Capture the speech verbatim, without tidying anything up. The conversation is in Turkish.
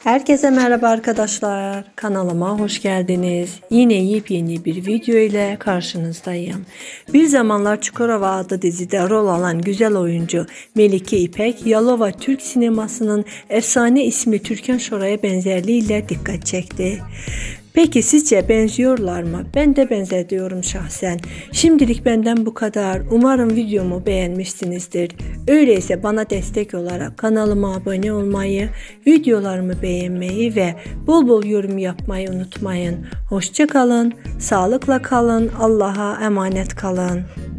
Herkese merhaba arkadaşlar. Kanalıma hoş geldiniz. Yine yepyeni bir video ile karşınızdayım. Bir Zamanlar Çukurova adlı dizide rol alan güzel oyuncu Melike İpek, Yalova Türk sinemasının efsane ismi Türkan Şoray'a benzerliğiyle dikkat çekti. Peki sizce benziyorlar mı? Ben de benzetiyorum şahsen. Şimdilik benden bu kadar. Umarım videomu beğenmişsinizdir. Öyleyse bana destek olarak kanalıma abone olmayı, videolarımı beğenmeyi ve bol bol yorum yapmayı unutmayın. Hoşça kalın, sağlıkla kalın, Allah'a emanet kalın.